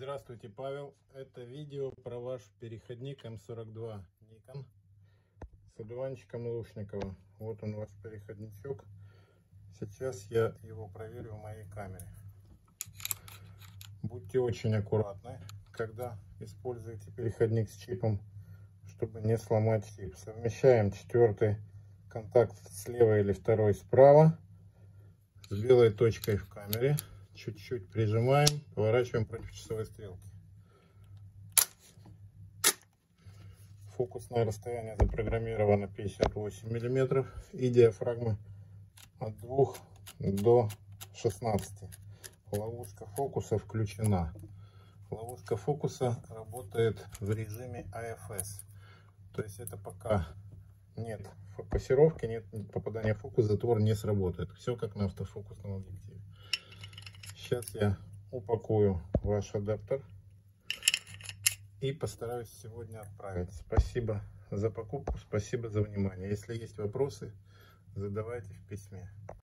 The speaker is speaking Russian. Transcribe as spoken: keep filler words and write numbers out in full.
Здравствуйте, Павел. Это видео про ваш переходник эм сорок два Nikon с одуванчиком Лушникова. Вот он, ваш переходничок. Сейчас я его проверю в моей камере. Будьте очень аккуратны, когда используете переходник с чипом, чтобы не сломать чип. Совмещаем четвертый контакт слева или второй справа с белой точкой в камере. Чуть-чуть прижимаем, поворачиваем против часовой стрелки. Фокусное расстояние запрограммировано пятьдесят восемь миллиметров и диафрагма от двух до шестнадцати. Ловушка фокуса включена. Ловушка фокуса работает в режиме а эф эс. То есть это пока нет фокусировки, нет попадания в фокус, затвор не сработает. Все как на автофокусном объективе. Сейчас я упакую ваш адаптер и постараюсь сегодня отправить. Спасибо за покупку, спасибо за внимание. Если есть вопросы, задавайте в письме.